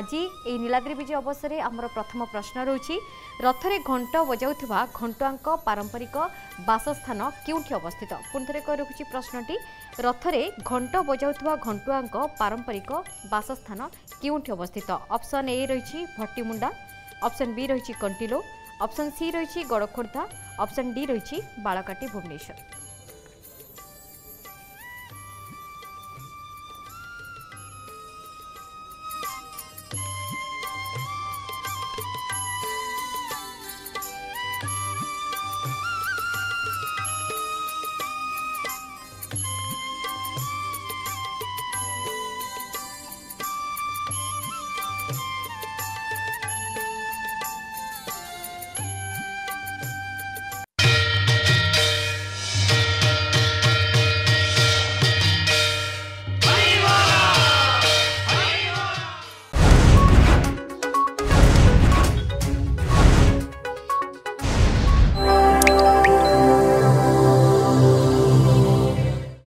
आज ये नीलाद्रि विजय अवसर में आमर प्रथम प्रश्न रही रथरे घंट बजाउथिबा घंटुआंक पारंपरिक बासस्थान केउठी अवस्थित। पुणी थे रखुची प्रश्नटी रथरे घंट बजाउथिबा घंटुआंक पारंपरिक बासस्थान केउठी अवस्थित। ऑप्शन ए रही भट्टीमुंडा, ऑप्शन बी रही कंटिलो, ऑप्शन सी रही गड़खोर्धा, ऑप्शन डी रही बालकाटी भुवनेश्वर।